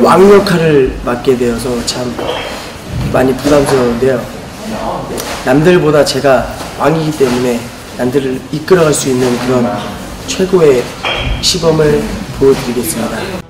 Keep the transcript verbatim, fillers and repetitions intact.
왕 역할을 맡게 되어서 참 많이 부담스러운데요. 남들보다 제가 왕이기 때문에 남들을 이끌어갈 수 있는 그런 최고의 시범을 보여드리겠습니다.